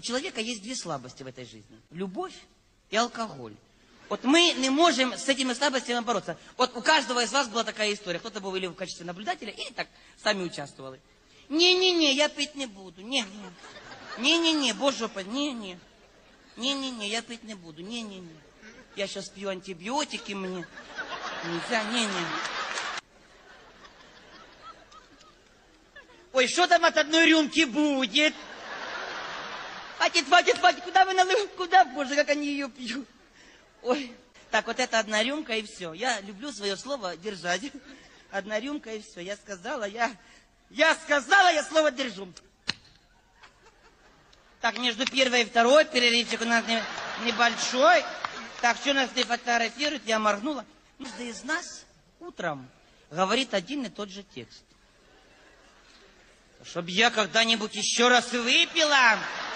у человека есть две слабости в этой жизни. Любовь и алкоголь. Вот мы не можем с этими слабостями бороться. Вот у каждого из вас была такая история. Кто-то был или в качестве наблюдателя, или так сами участвовали. Не-не-не, я пить не буду. Не-не-не, боже мой, не-не. Не-не-не, я пить не буду. Не-не-не. Я сейчас пью антибиотики, мне нельзя, не-не. Ой, что там от одной рюмки будет? Хватит, куда вы налили? Куда, боже, как они ее пьют? Ой, так, вот это одна рюмка и все. Я люблю свое слово держать. Одна рюмка и все. Я сказала, я слово держу. Так, между первой и второй перерывчик у нас небольшой. Так, что нас не фотографирует, я моргнула. Каждый из нас утром говорит один и тот же текст. Чтоб я когда-нибудь еще раз выпила...